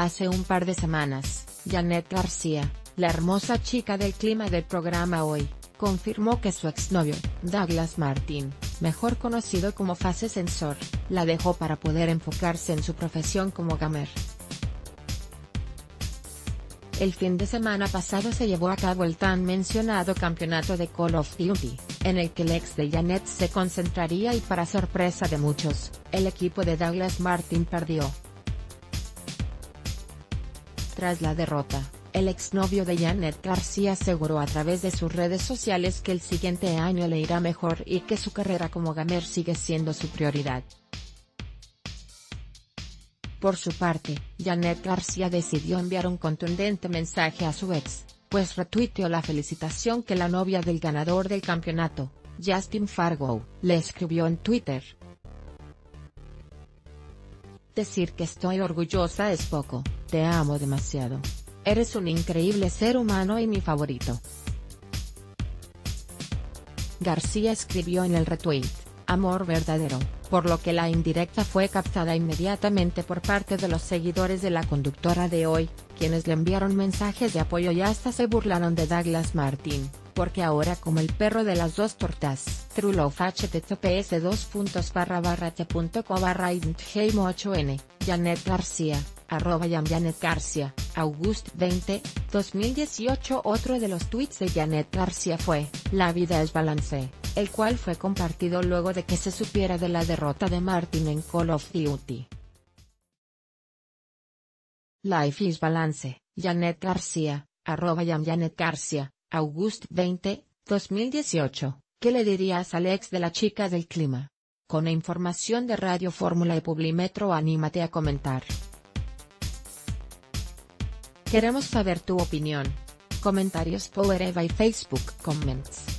Hace un par de semanas, Janet García, la hermosa chica del clima del programa Hoy, confirmó que su exnovio, Douglas Martin, mejor conocido como Fase Sensor, la dejó para poder enfocarse en su profesión como gamer. El fin de semana pasado se llevó a cabo el tan mencionado campeonato de Call of Duty, en el que el ex de Janet se concentraría y para sorpresa de muchos, el equipo de Douglas Martin perdió. Tras la derrota, el exnovio de Janet García aseguró a través de sus redes sociales que el siguiente año le irá mejor y que su carrera como gamer sigue siendo su prioridad. Por su parte, Janet García decidió enviar un contundente mensaje a su ex, pues retuiteó la felicitación que la novia del ganador del campeonato, Justin Fargo, le escribió en Twitter. Decir que estoy orgullosa es poco, te amo demasiado. Eres un increíble ser humano y mi favorito. García escribió en el retweet, amor verdadero, por lo que la indirecta fue captada inmediatamente por parte de los seguidores de la conductora de Hoy, quienes le enviaron mensajes de apoyo y hasta se burlaron de Douglas Martin, porque ahora como el perro de las dos tortas, Trulove https://t.co/idntgame8n, Janet García, @JanetGarcia, August 20, 2018. Otro de los tweets de Janet García fue, la vida es balance, el cual fue compartido luego de que se supiera de la derrota de Martin en Call of Duty. Life is balance, Janet García, @JanetGarcia, August 20, 2018, ¿qué le dirías al ex de la chica del clima? Con información de Radio Fórmula y Publimetro, anímate a comentar. Queremos saber tu opinión. Comentarios por Eva y Facebook Comments.